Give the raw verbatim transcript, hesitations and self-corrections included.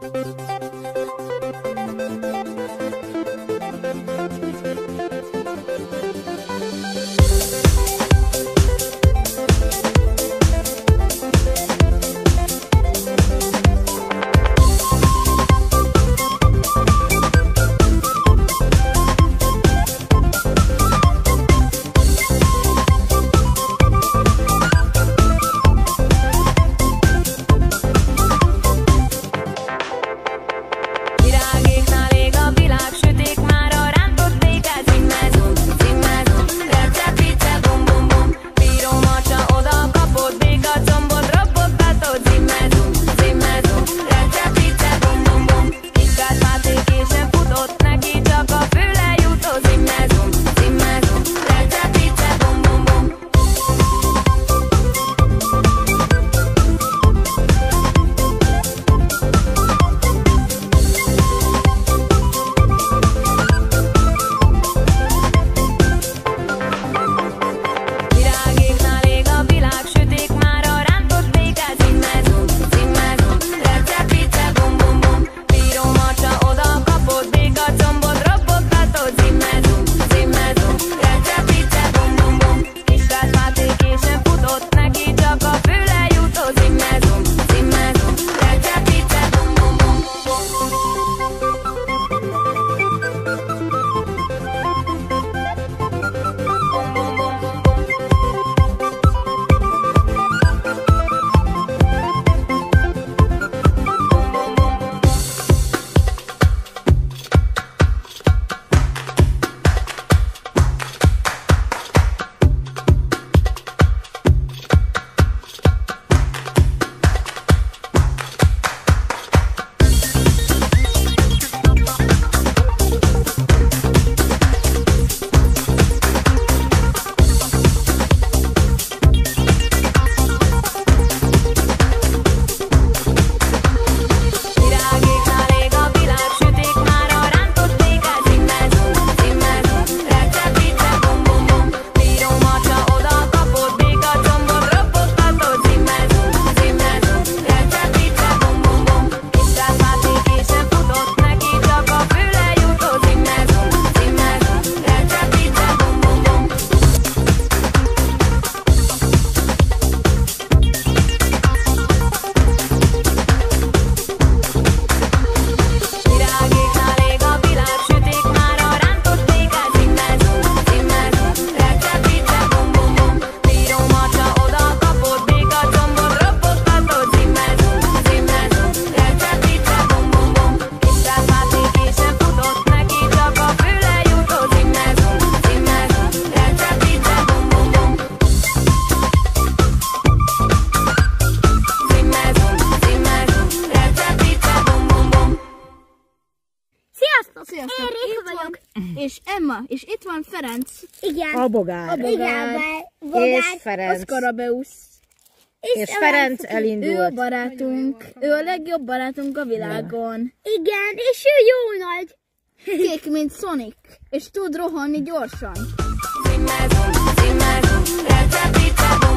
Sziasztok, én Réka vagyok. És Emma, és itt van Ferenc. Igen. A Bogár. A Bogár. Bogár. És Ferenc. Szkarabeusz. És, és Ferenc elindult. Ő a barátunk. Ő a legjobb barátunk a világon. Igen, és ő jó nagy. Kék, mint Sonic. És tud rohanni gyorsan. Zimmer, zimmer, zimmer,